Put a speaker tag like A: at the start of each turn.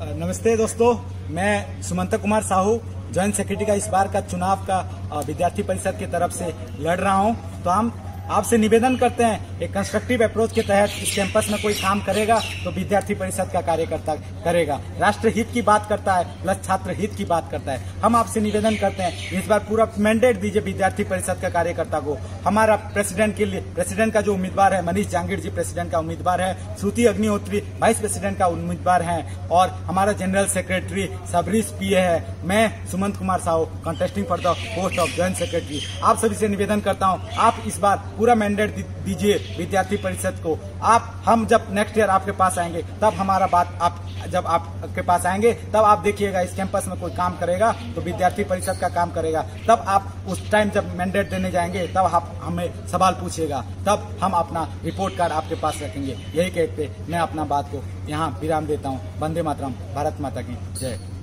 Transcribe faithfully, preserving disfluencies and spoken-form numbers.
A: नमस्ते दोस्तों, मैं सुमंत कुमार साहू जॉइंट सेक्रेटरी का इस बार का चुनाव का विद्यार्थी परिषद की तरफ से लड़ रहा हूं। तो हम आपसे निवेदन करते हैं, एक कंस्ट्रक्टिव अप्रोच के तहत इस कैंपस में कोई काम करेगा तो विद्यार्थी परिषद का कार्यकर्ता करेगा। राष्ट्र हित की बात करता है प्लस छात्र हित की बात करता है। हम आपसे निवेदन करते हैं इस बार पूरा मैंडेट दीजिए विद्यार्थी परिषद का कार्यकर्ता को। हमारा प्रेसिडेंट के लिए प्रेसिडेंट का जो उम्मीदवार है मनीष जांगीर जी प्रेसिडेंट का उम्मीदवार है, श्रुति अग्निहोत्री वाइस प्रेसिडेंट का उम्मीदवार है और हमारा जनरल सेक्रेटरी सबरीश पीए है। मैं Sumant Kumar Sahu contesting for the post of joint secretary. आप सभी से निवेदन करता हूँ, आप इस बार पूरा मैंडेट दीजिए विद्यार्थी परिषद को। आप हम जब नेक्स्ट ईयर आपके पास आएंगे तब हमारा बात आप जब आपके पास आएंगे तब आप देखिएगा इस कैंपस में कोई काम करेगा तो विद्यार्थी परिषद का काम करेगा। तब आप उस टाइम जब मैंडेट देने जाएंगे तब आप हमें सवाल पूछिएगा, तब हम अपना रिपोर्ट कार्ड आपके पास रखेंगे। यही कहते मैं अपना बात को यहाँ विराम देता हूँ। वंदे मातरम, भारत माता की जय।